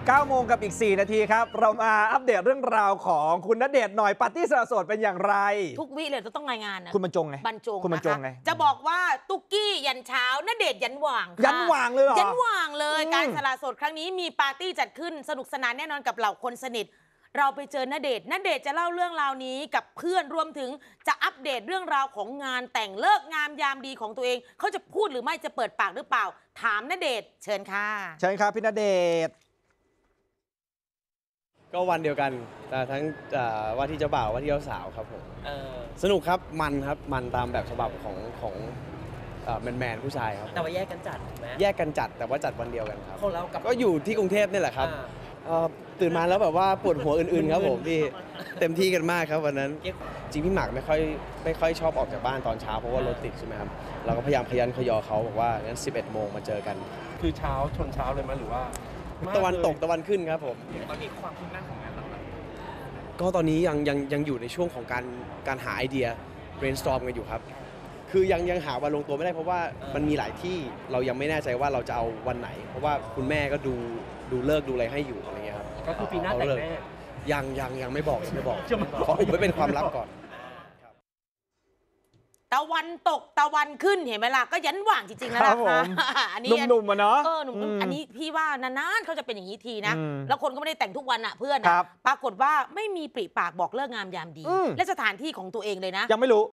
9 โมงกับอีก 4 นาทีครับ เรามาอัปเดตเรื่องราวของคุณณเดชน์หน่อยปาร์ตี้สละโสดเป็นอย่างไรทุกวิเลยต้องรายงานนะคุณบรรจงไงบรรจงคุณบรรจงไงจะบอกว่าตุ๊กกี้ยันเช้าณเดชน์ยันหว่างค่ะยันหว่างเลยเหรอยันหว่างเลยการสละโสดครั้งนี้มีปาร์ตี้จัดขึ้นสนุกสนานแน่นอนกับเหล่าคนสนิทเราไปเจอณเดชน์จะเล่าเรื่องราวนี้กับเพื่อนรวมถึงจะอัปเดตเรื่องราวของงานแต่งเลิกงามยามดีของตัวเองเขาจะพูดหรือไม่จะเปิดปากหรือเปล่าถามณเดชน์เชิญค่ะเชิญครับพี่ณเดชน์ก็วันเดียวกันแต่ทั้งว่าที่เจ้าบ่าวว่าที่เจ้าสาวครับผมสนุกครับมันตามแบบฉบับของแมนผู้ชายครับแต่ว่าแยกกันจัดถูกไหมแยกกันจัดแต่ว่าจัดวันเดียวกันครับของเรากับก็อยู่ที่กรุงเทพนี่แหละครับตื่นมาแล้วแบบว่าปวดหัวอื่นๆครับผมพี่เต็มที่กันมากครับวันนั้นจริงพี่หมากไม่ค่อยชอบออกจากบ้านตอนเช้าเพราะว่ารถติดใช่ไหมครับเราก็พยายามขยันขยอเขาบอกว่างั้น11 โมงมาเจอกันคือเช้าชนเช้าเลยมั้ยหรือว่าตะวันตกตะวันขึ้นครับผมตอนนี้ความคืบหน้าของงานเราก็ตอนนี้ยังอยู่ในช่วงของการหาไอเดีย brainstorm กันอยู่ครับคือยังหาวันลงตัวไม่ได้เพราะว่ามันมีหลายที่เรายังไม่แน่ใจว่าเราจะเอาวันไหน เพราะว่าคุณแม่ก็ดูเลิกดูอะไรให้อยู่อะไรเงี้ยครับก็คือปีหน้าแต่งแน่ยังไม่บอกขออุบไว้เป็นความลับก่อนตะวันตกตะวันขึ้นเห็นไหมล่ะก็ยันหว่างจริงๆแล้วครันะบผคะมอันนี้หนุ่มๆอะเนาะหนุ่มอันนี้พี่ว่านานๆเขาจะเป็นอย่างนี้ทีนะอืมแล้วคนก็ไม่ได้แต่งทุกวันอะเพื่อนครัอะบปรากฏว่าไม่มีปริปากบอกเลิกงามยามดีอืมและสถานที่ของตัวเองเลยนะยังไม่รู้